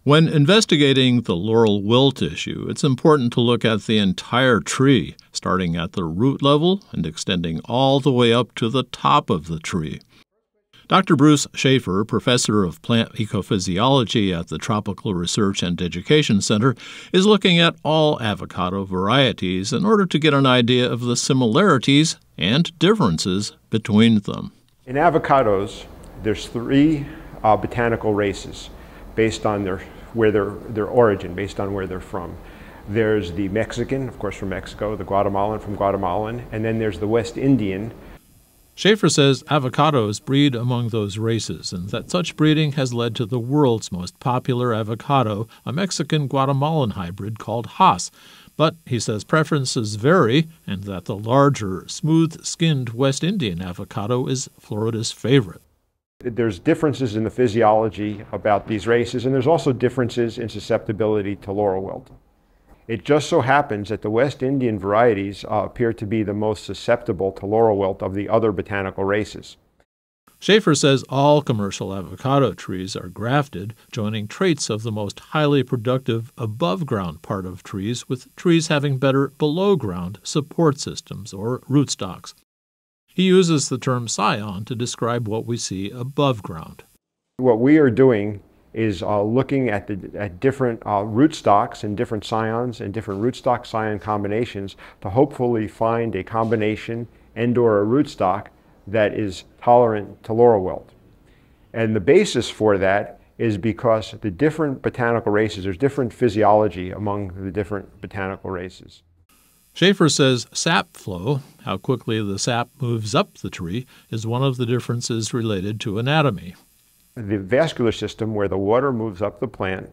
When investigating the laurel wilt issue, it's important to look at the entire tree, starting at the root level and extending all the way up to the top of the tree. Dr. Bruce Schaffer, professor of plant ecophysiology at the Tropical Research and Education Center, is looking at all avocado varieties in order to get an idea of the similarities and differences between them. In avocados, there's three botanical races based on their origin, based on where they're from. There's the Mexican, of course, from Mexico, the Guatemalan from Guatemalan, and then there's the West Indian. Schaffer says avocados breed among those races, and that such breeding has led to the world's most popular avocado, a Mexican-Guatemalan hybrid called Hass. But he says preferences vary, and that the larger, smooth-skinned West Indian avocado is Florida's favorite. There's differences in the physiology about these races, and there's also differences in susceptibility to laurel wilt. It just so happens that the West Indian varieties appear to be the most susceptible to laurel wilt of the other botanical races. Schaffer says all commercial avocado trees are grafted, joining traits of the most highly productive above-ground part of trees with trees having better below-ground support systems or rootstocks. He uses the term scion to describe what we see above ground. What we are doing is looking at different rootstocks and different scions and different rootstock-scion combinations to hopefully find a combination and/or a rootstock that is tolerant to laurel wilt. And the basis for that is because the different botanical races, there's different physiology among the different botanical races. Schaffer says sap flow, how quickly the sap moves up the tree, is one of the differences related to anatomy. The vascular system, where the water moves up the plant,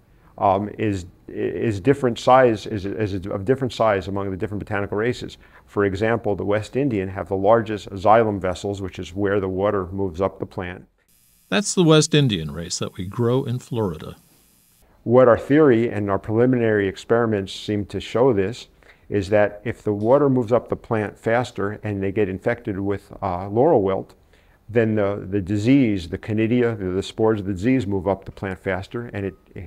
is different size, is of different size among the different botanical races. For example, the West Indian have the largest xylem vessels, which is where the water moves up the plant. That's the West Indian race that we grow in Florida. What our theory and our preliminary experiments seem to show this is that if the water moves up the plant faster and they get infected with laurel wilt, then the disease, the conidia, the spores of the disease move up the plant faster, and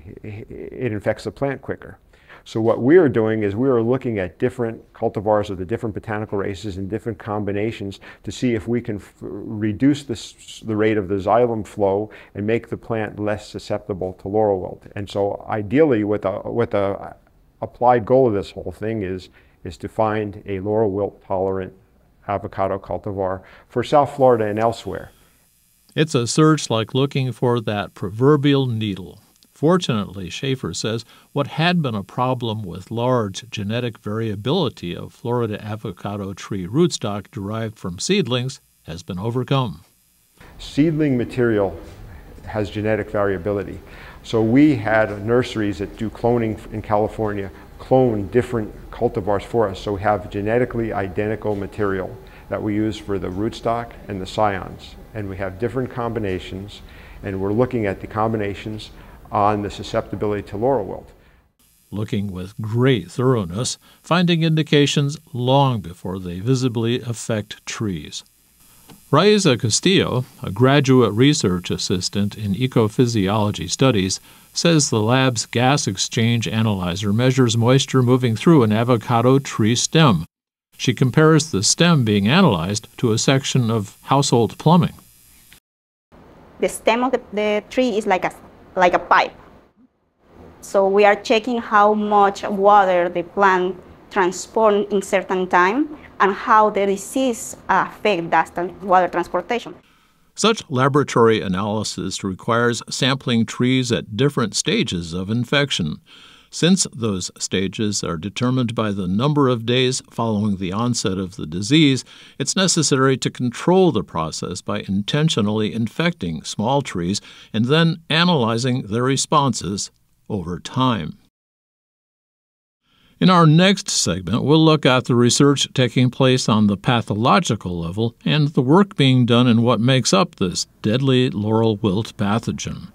it infects the plant quicker. So what we are doing is we are looking at different cultivars of the different botanical races and different combinations to see if we can reduce the rate of the xylem flow and make the plant less susceptible to laurel wilt. And so ideally, what the applied goal of this whole thing is to find a laurel wilt tolerant avocado cultivar for South Florida and elsewhere. It's a search like looking for that proverbial needle. Fortunately, Schaffer says what had been a problem with large genetic variability of Florida avocado tree rootstock derived from seedlings has been overcome. Seedling material has genetic variability. So we had nurseries that do cloning in California clone different cultivars for us. So we have genetically identical material that we use for the rootstock and the scions. And we have different combinations, and we're looking at the combinations on the susceptibility to laurel wilt. Looking with great thoroughness, finding indications long before they visibly affect trees. Raiza Castillo, a graduate research assistant in ecophysiology studies, says the lab's gas exchange analyzer measures moisture moving through an avocado tree stem. She compares the stem being analyzed to a section of household plumbing. The stem of the tree is like a pipe. So we are checking how much water the plant transports in certain time and how the disease affects that water transportation. Such laboratory analysis requires sampling trees at different stages of infection. Since those stages are determined by the number of days following the onset of the disease, it's necessary to control the process by intentionally infecting small trees and then analyzing their responses over time. In our next segment, we'll look at the research taking place on the pathological level and the work being done in what makes up this deadly laurel wilt pathogen.